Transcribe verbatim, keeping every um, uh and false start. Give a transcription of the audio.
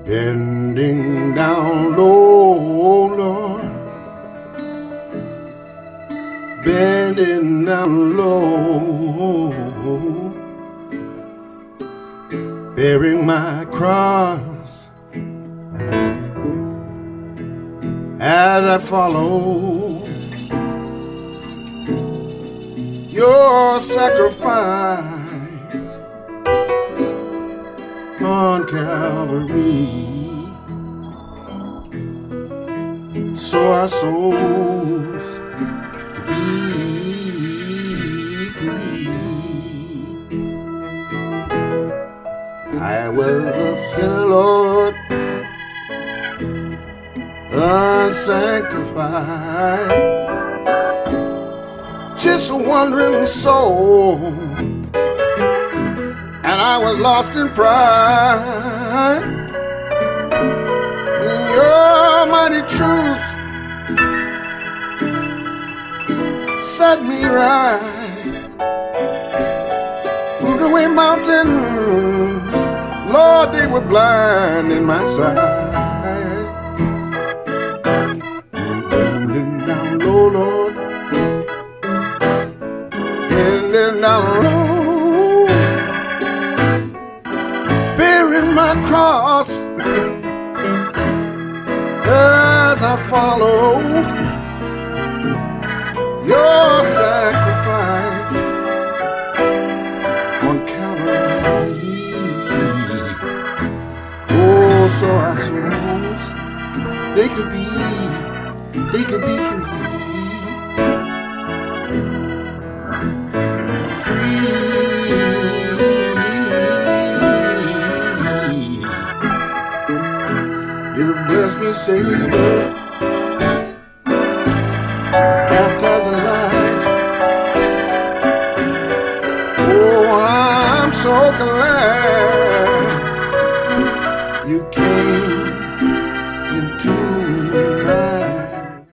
bending down low, Lord, bending down low, bearing my cross as I follow your sacrifice on Calvary, so our souls could be free. I was a sinner, Lord, unsanctified, just a wandering soul, and I was lost in pride. Your mighty truth set me right, moved away mountains, Lord, they were blind in my sight. Bending down low, Lord, bending down low, bearing my cross as I follow your sacrifice on Calvary. Oh, so our souls, they could be, they could be free. You bless me, Savior, baptized in light. Oh, I'm so glad you came.